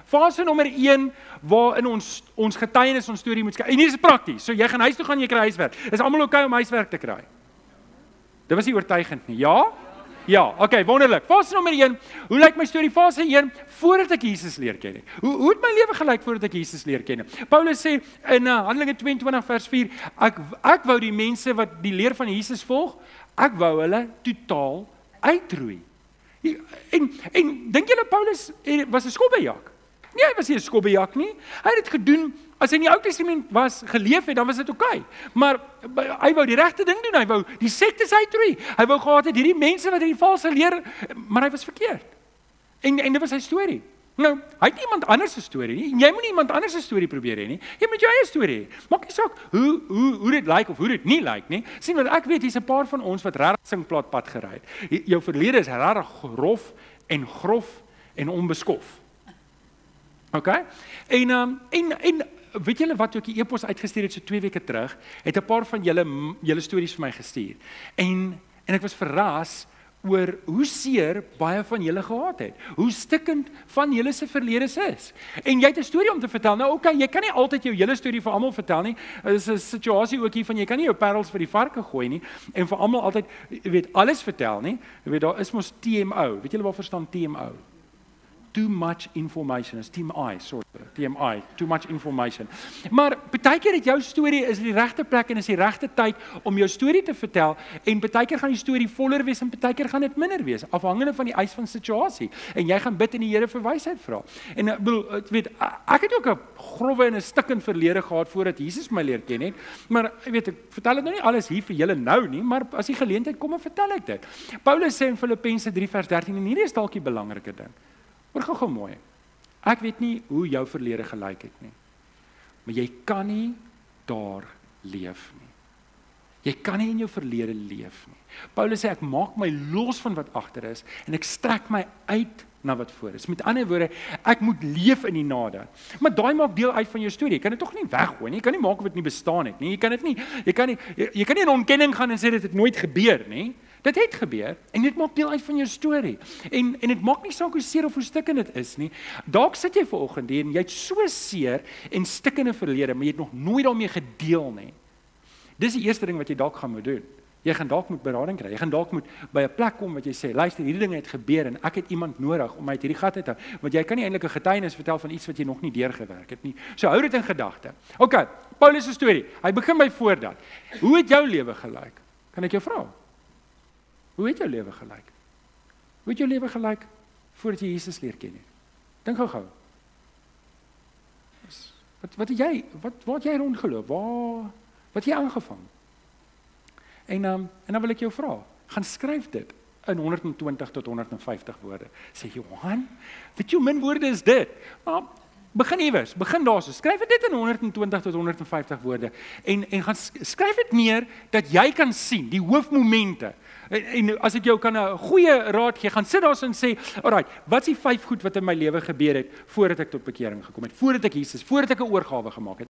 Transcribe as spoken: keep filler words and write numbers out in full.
Fase nommer een, waarin ons, ons getuienis, ons storie moet skryf. En hier is prakties, so jy gaan huis toe gaan, jy kry huiswerk. Is almal oké om huiswerk te kry? Dit was nie oortuigend nie, ja? Ja, oké, okay, wonderlik. Fase nommer een, hoe lyk my storie? Fase een, voordat ek Jesus leer ken. Hoe, hoe het my lewe gelyk voordat ek Jesus leer ken? Paulus sê in uh, Handelinge tweeëntwintig vers vier, ek, ek wou die mense wat die leer van Jesus volg, ek wou hulle totaal uitroei. En, en dink julle Paulus was 'n skobbejak? Nee, hy was nie 'n skobbejak nie. Hy het dit gedoen, as hy in die Ou Testament was, geleef het, dan was dit oké. Okay. Maar hy wou die regte ding doen, hy wou die sektes uitroei. Hy wou gehad het hierdie mense wat hierdie valse leer, maar hy was verkeerd. En, en dit was sy storie. Nou, hy het iemand anders se storie nie, en jy moet nie iemand anders se storie probeer hê nie. Jy moet jou eie storie hê. Maak nie saak hoe hoe hoe dit lyk of hoe dit nie lyk nie. Sien wat ek weet, hier's 'n paar van ons wat regtig singplat pad gery het. Jou verlede is regtig grof en grof en onbeskof. OK? En um, en en weet julle wat, toe ek die e-pos uitgestuur het so twee weke terug, het 'n paar van julle julle stories vir my gestuur. En en ek was verras oor hoe seer baie van julle gehad het. Hoe stikkend van julle se verledes is. En jy het 'n storie om te vertel. Nou oké, okay, jy kan nie altyd jou hele storie vir almal vertel nie. Dit is 'n situasie ook hier van jy kan nie jou parels vir die varke gooi nie en vir almal altyd, jy weet, alles vertel nie. Jy weet, daar is mos T M O. Weet julle wat verstaan T M O? Too much information, is T M I, sorry, T M I, too much information. Maar partykeer het jou storie is die regte plek en is die regte tyd om jou storie te vertel en partykeer gaan die storie voller wees en partykeer gaan dit minder wees, afhangende van die eis van situasie. En jy gaan bid en die Here vir wysheid vra. En ek bedoel, ek weet, ek het ook 'n growwe en 'n stikkend verlede gehad voordat Jesus my leer ken het, maar ek weet, ek vertel dit nou nie alles hier vir julle nou nie, maar as die geleentheid kom, vertel ek dit. Paulus sê in Filippense drie vers dertien, en hierdie is dalk die belangrike ding. Hoor gou-gou mooi. Ek weet nie hoe jou verlede gelyk het nie. Maar jy kan nie daar leef nie. Jy kan nie in jou verlede leef nie. Paulus sê ek maak my los van wat agter is en ek strek my uit na wat voor is. Met ander woorde, ek moet leef in die nade. Maar daai maak deel uit van jou storie. Jy kan dit tog nie weggooi nie. Jy kan nie maak of dit nie bestaan het nie. Jy kan dit nie jy kan nie jy, jy kan nie in ontkenning gaan en sê dit het nooit gebeur nie. Dit het gebeur en dit maak deel uit van jou storie. En en dit maak nie saak hoe seer of hoe stikkend dit is nie. Dalk sit jy vanoggend hier en jy het so seer en stikkende verlede, maar jy het nog nooit daarmee gedeel nie. Dis die eerste ding wat jy dalk gaan moet doen. Jy gaan dalk moet berading kry. Jy gaan dalk moet by 'n plek kom wat jy sê, luister, hierdie dinge het gebeur en ek het iemand nodig om my uit hierdie gat uit te hou, want jy kan nie eintlik 'n getuienis vertel van iets wat jy nog nie deurgewerk het nie. So hou dit in gedagte. OK, Paulus se storie. Hy begin by voordat. Hoe het jou lewe gelyk? Kan ek jou vra? Hoe het jou lewe gelyk? Hoe het jou lewe gelyk voordat jy Jesus leer ken het? Dink gou-gou. Wat wat het jy wat waar het jy rondgeloop? Waar wat het jy aangevang? En um, en dan wil ek jou vra, gaan skryf dit in honderd en twintig tot honderd en vyftig woorde. Sê Johan, weet jy hoe min woorde is dit? Maar begin iewers, begin daarso. Skryf dit in honderd en twintig tot honderd en vyftig woorde en en gaan skryf dit neer dat jy kan sien die hoofmomente. En, en as ek jou kan 'n goeie raad gee, gaan sit daar en sê, alright, wat is die vyf goed wat in my lewe gebeur het voordat ek tot bekering gekom het, voordat ek Jesus, voordat ek 'n oorgawe gemaak het.